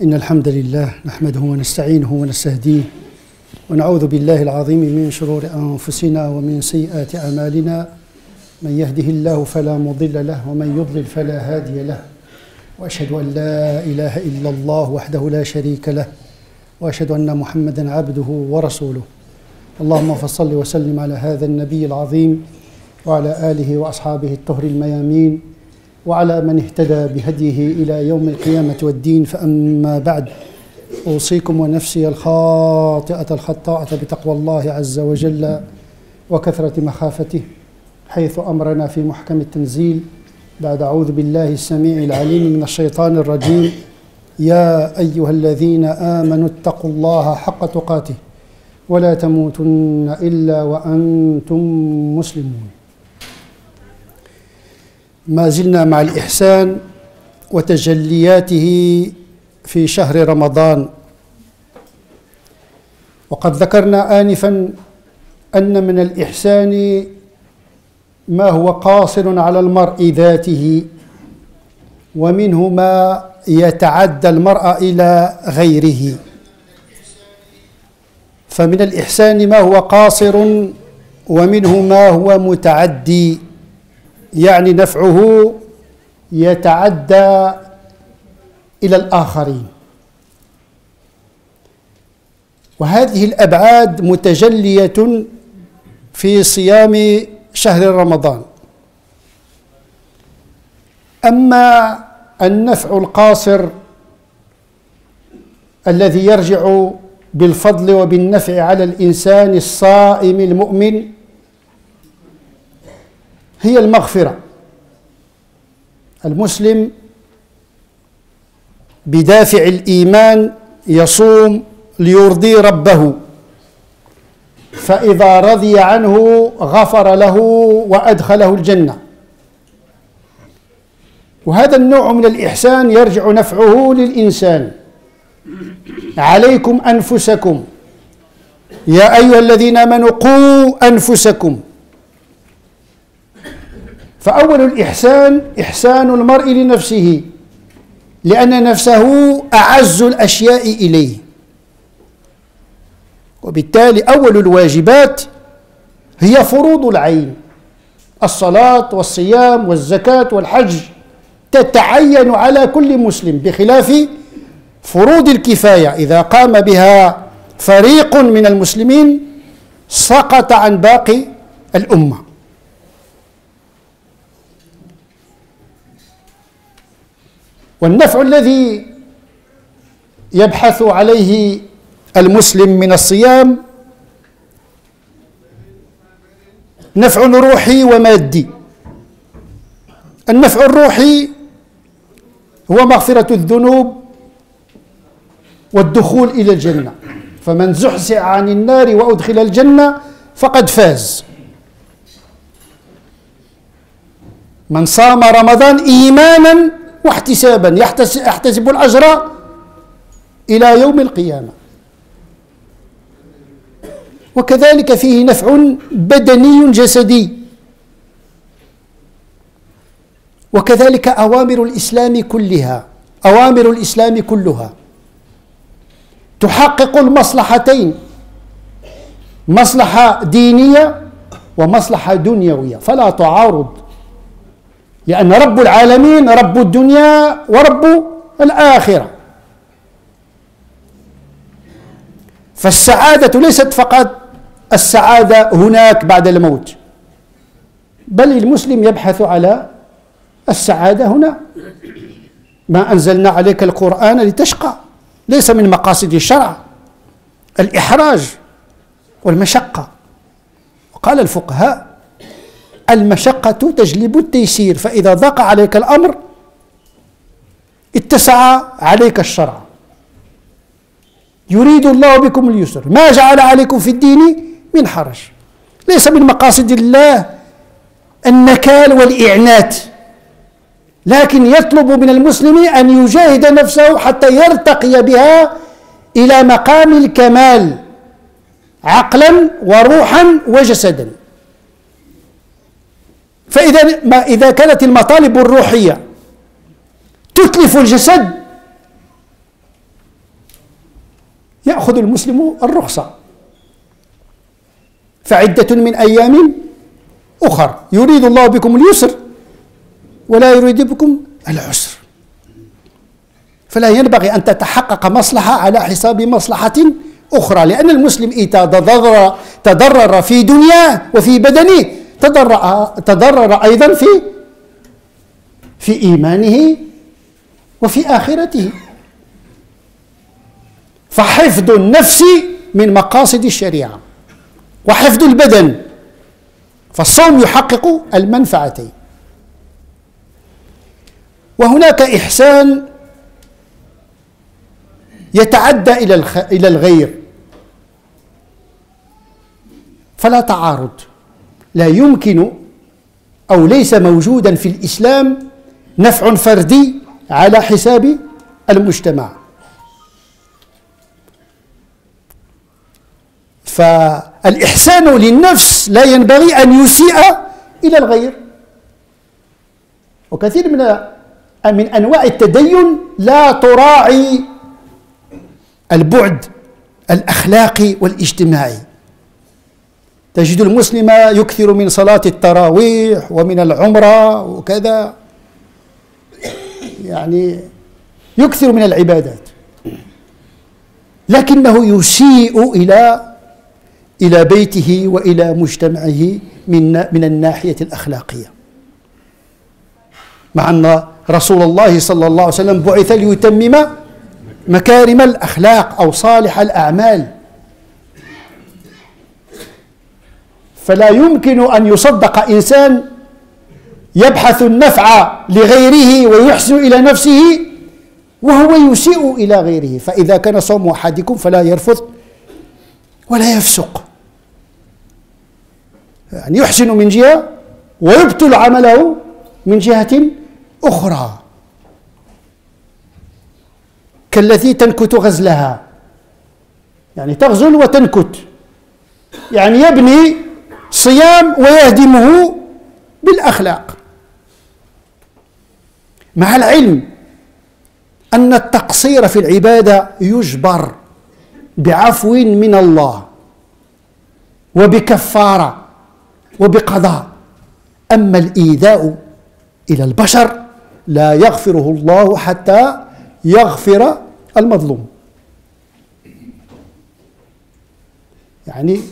إن الحمد لله نحمده ونستعينه ونستهديه ونعوذ بالله العظيم من شرور أنفسنا ومن سيئات أعمالنا. من يهده الله فلا مضل له ومن يضلل فلا هادي له، وأشهد أن لا إله إلا الله وحده لا شريك له، وأشهد أن محمدا عبده ورسوله. اللهم فصل وسلم على هذا النبي العظيم وعلى آله وأصحابه الطهر الميامين وعلى من اهتدى بهديه إلى يوم القيامة والدين. فأما بعد، أوصيكم ونفسي الخاطئة الخطاءة بتقوى الله عز وجل وكثرة مخافته، حيث أمرنا في محكم التنزيل بعد أعوذ بالله السميع العليم من الشيطان الرجيم: يا أيها الذين آمنوا اتقوا الله حق تقاته ولا تموتن إلا وأنتم مسلمون. ما زلنا مع الإحسان وتجلياته في شهر رمضان، وقد ذكرنا آنفا أن من الإحسان ما هو قاصر على المرء ذاته، ومنه ما يتعدى المرء إلى غيره. فمن الإحسان ما هو قاصر ومنه ما هو متعدي، يعني نفعه يتعدى إلى الآخرين، وهذه الأبعاد متجلية في صيام شهر رمضان. أما النفع القاصر الذي يرجع بالفضل وبالنفع على الإنسان الصائم المؤمن هي المغفرة. المسلم بدافع الإيمان يصوم ليرضي ربه، فإذا رضي عنه غفر له وأدخله الجنة. وهذا النوع من الإحسان يرجع نفعه للإنسان. عليكم أنفسكم يا أيها الذين آمنوا قوا أنفسكم. فأول الإحسان إحسان المرء لنفسه، لأن نفسه أعز الأشياء إليه، وبالتالي أول الواجبات هي فروض العين: الصلاة والصيام والزكاة والحج تتعين على كل مسلم، بخلاف فروض الكفاية إذا قام بها فريق من المسلمين سقط عن باقي الأمة. والنفع الذي يبحث عليه المسلم من الصيام نفع روحي ومادي. النفع الروحي هو مغفرة الذنوب والدخول إلى الجنة، فمن زحزح عن النار وأدخل الجنة فقد فاز. من صام رمضان إيمانا واحتسابا يحتسب الأجر إلى يوم القيامة. وكذلك فيه نفع بدني جسدي، وكذلك أوامر الإسلام كلها تحقق المصلحتين: مصلحة دينية ومصلحة دنيوية، فلا تعارض، لأن رب العالمين رب الدنيا ورب الآخرة. فالسعادة ليست فقط السعادة هناك بعد الموت، بل المسلم يبحث على السعادة هنا. ما أنزلنا عليك القرآن لتشقى، ليس من مقاصد الشرع الإحراج والمشقة. وقال الفقهاء: المشقة تجلب التيسير، فإذا ضاق عليك الأمر اتسع عليك الشرع. يريد الله بكم اليسر ما جعل عليكم في الدين من حرج. ليس من مقاصد الله النكال والإعنات، لكن يطلب من المسلم أن يجاهد نفسه حتى يرتقي بها إلى مقام الكمال عقلا وروحا وجسدا. فإذا كانت المطالب الروحية تتلف الجسد يأخذ المسلم الرخصة، فعدة من أيام أخر يريد الله بكم اليسر ولا يريد بكم العسر. فلا ينبغي أن تتحقق مصلحة على حساب مصلحة أخرى، لأن المسلم إذا تضرر في دنياه وفي بدنه تضرر أيضا في إيمانه وفي آخرته. فحفظ النفس من مقاصد الشريعة وحفظ البدن، فالصوم يحقق المنفعتين. وهناك إحسان يتعدى إلى الغير، فلا تعارض، لا يمكن أو ليس موجودا في الإسلام نفع فردي على حساب المجتمع. فالإحسان للنفس لا ينبغي أن يسيء إلى الغير. وكثير من أنواع التدين لا تراعي البعد الأخلاقي والاجتماعي. تجد المسلم يكثر من صلاة التراويح ومن العمرة وكذا، يعني يكثر من العبادات، لكنه يسيء إلى بيته وإلى مجتمعه من الناحية الأخلاقية، مع أن رسول الله صلى الله عليه وسلم بعث ليتمم مكارم الأخلاق أو صالح الأعمال. فلا يمكن أن يصدق إنسان يبحث النفع لغيره ويحسن إلى نفسه وهو يسيء إلى غيره. فإذا كان صوم أحدكم فلا يرفث ولا يفسق، يعني يحسن من جهة ويبطل عمله من جهة أخرى، كالتي تنكت غزلها، يعني تغزل وتنكت، يعني يبني صيام ويهدمه بالأخلاق، مع العلم أن التقصير في العبادة يجبر بعفو من الله وبكفارة وبقضاء. أما الإيذاء إلى البشر لا يغفره الله حتى يغفر المظلوم. يعني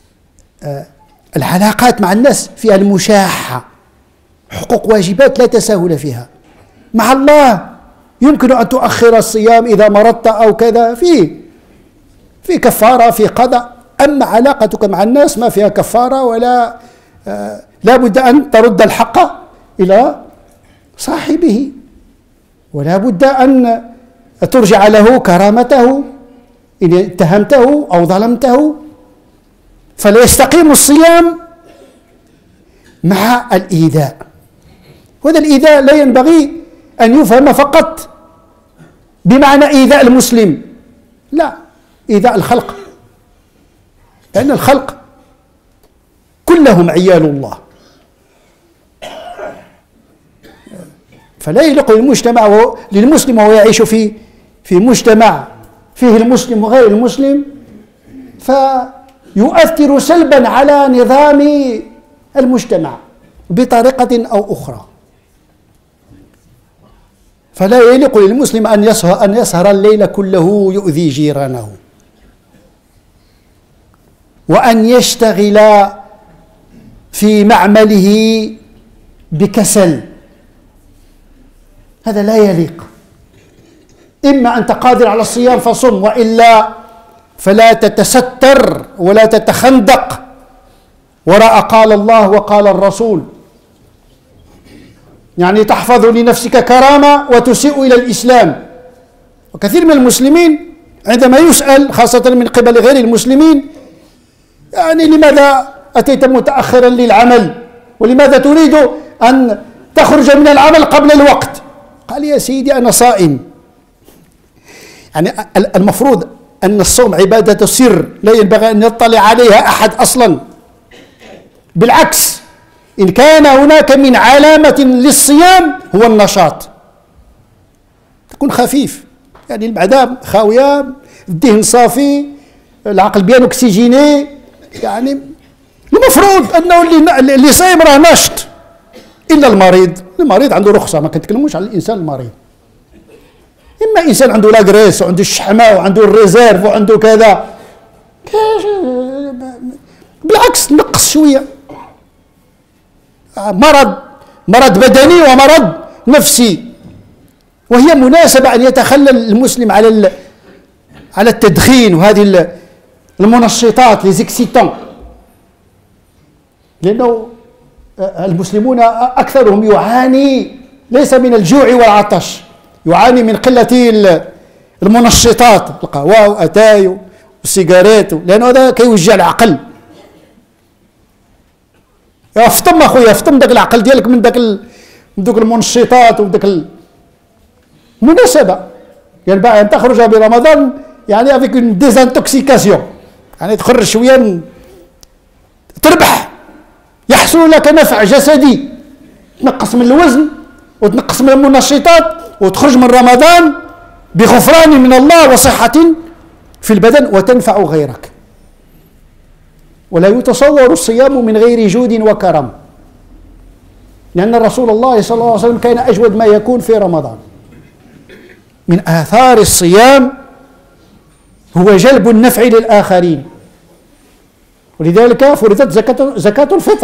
العلاقات مع الناس فيها المشاحة، حقوق واجبات لا تساهل فيها. مع الله يمكن أن تؤخر الصيام إذا مرضت أو كذا، في كفارة في قضاء. أما علاقتك مع الناس ما فيها كفارة ولا لا بد أن ترد الحق إلى صاحبه، ولا بد أن ترجع له كرامته إن اتهمته أو ظلمته. فلا يستقيم الصيام مع الإيذاء. وهذا الإيذاء لا ينبغي أن يفهم فقط بمعنى إيذاء المسلم، لا، إيذاء الخلق، لأن الخلق كلهم عيال الله. فلا يليق للمسلم وهو يعيش في مجتمع فيه المسلم وغير المسلم فيؤثر سلبا على نظام المجتمع بطريقة أو أخرى. فلا يليق للمسلم أن يسهر الليل كله يؤذي جيرانه، وأن يشتغل في معمله بكسل، هذا لا يليق. إما أنت قادر على الصيام فصم، وإلا فلا تتستر ولا تتخندق وراء قال الله وقال الرسول، يعني تحفظ لنفسك كرامة وتسيء إلى الإسلام. وكثير من المسلمين عندما يسأل خاصة من قبل غير المسلمين، يعني لماذا أتيت متأخرا للعمل، ولماذا تريد أن تخرج من العمل قبل الوقت؟ قال يا سيدي أنا صائم. يعني المفروض أن الصوم عبادة سر لا ينبغي أن يطلع عليها أحد أصلا، بالعكس إن كان هناك من علامة للصيام هو النشاط، تكون خفيف، يعني المعدة خاوية الذهن صافي، العقل بيان اكسجيني. يعني المفروض انه اللي صايم راه ناشط، الا المريض عنده رخصه، ما كنتكلموش على الانسان المريض. اما انسان عنده لاغريس وعنده الشحمه وعنده الريزيرف وعنده كذا، بالعكس نقص شويه. مرض بدني ومرض نفسي، وهي مناسبه ان يتخلى المسلم على التدخين وهذه المنشطات لي زيكسيتون، لانه المسلمون اكثرهم يعاني ليس من الجوع والعطش، يعاني من قله المنشطات، القهوه واتاي والسيجارات، لانه هذا كيوجع العقل. افطم اخويا، افطم داك العقل ديالك من دوك المنشطات وداك المناسبه. ينبغي ان تخرج برمضان يعني افيك اون ديزانتوكسيكاسيون، يعني تخرج شويه تربح، يحصل لك نفع جسدي، تنقص من الوزن وتنقص من المنشطات وتخرج من رمضان بغفران من الله وصحة في البدن وتنفع غيرك. ولا يتصور الصيام من غير جود وكرم، لأن رسول الله صلى الله عليه وسلم كان أجود ما يكون في رمضان. من آثار الصيام هو جلب النفع للآخرين، ولذلك فرضت زكاة الفطر،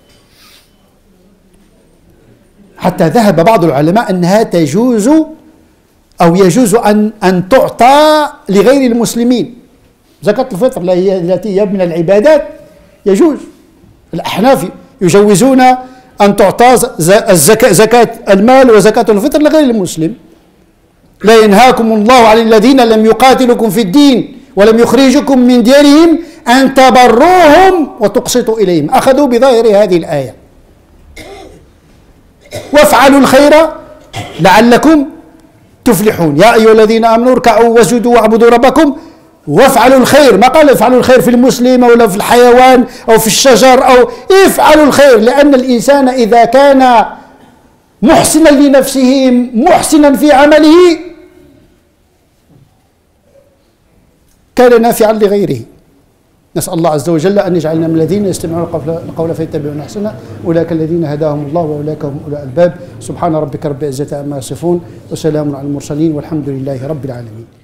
حتى ذهب بعض العلماء أنها تجوز أو يجوز أن تعطى لغير المسلمين. زكاة الفطر التي هي من العبادات يجوز. الأحناف يجوزون أن تعطى زكاة المال وزكاة الفطر لغير المسلم. لا ينهاكم الله عن الذين لم يقاتلكم في الدين ولم يخرجكم من ديارهم أن تبروهم وتقسطوا إليهم. أخذوا بظاهر هذه الآية. وافعلوا الخير لعلكم تفلحون، يا أيها الذين آمنوا اركعوا واسجدوا واعبدوا ربكم وافعلوا الخير. ما قال افعلوا الخير في المسلم أو في الحيوان أو في الشجر، أو افعلوا الخير، لأن الإنسان إذا كان محسنا لنفسه محسنا في عمله كان نافعا لغيره. نسأل الله عز وجل أن يجعلنا من الذين يستمعون القول فيتبعون أحسنه، أولئك الذين هداهم الله وأولئك هم أولو الألباب. سبحان ربك رب العزة عما يصفون وسلام على المرسلين والحمد لله رب العالمين.